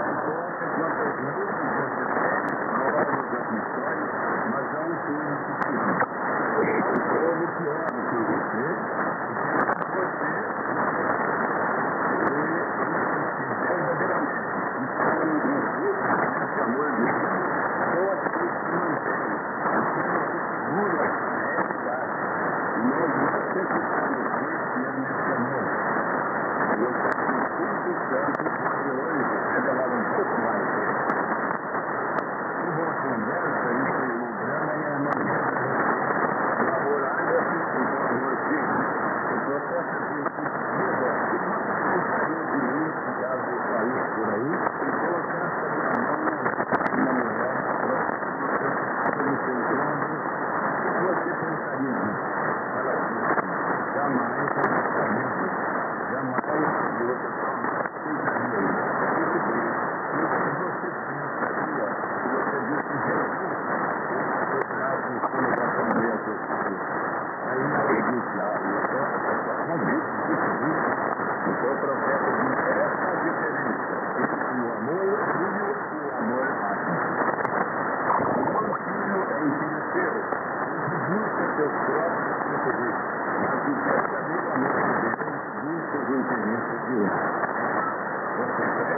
importa quantas músicas você tem, novas aflições, mas há um povo que te ama. Há um povo que ora por você, e que você, verdadeiramente, está um grupo nesse amor de Deus, só aquele que mantém, aquele que segura a realidade. E nós não precisamos ser nesse amor. Eu peço o Espírito Santo que hoje revelar um pouco mais dele. Em boa conversa, isso o drama é a maneira de você elaborar o amor firme. O processo de vida, eu gostaria de ir, caso eu saísse por aí, e colocasse a minha mão na mulher, no seu ombro, o que você pensaria disso? Ela disse, jamais pensaria disso. Jamais de outra forma pensaria isso. Muito bem. E o que você pensaria se você disse Jesus tocasse em cima da Assembleia do Espírito? Aí ele disse, eu sou convite de Cristo. Então o profeta disse, essa a diferença entre o amor filho e o amor máximo. O amor filho é interesseiro, ele busca seus próprios interesses, mas o verdadeiro amor de Deus busca os interesses de outros. Você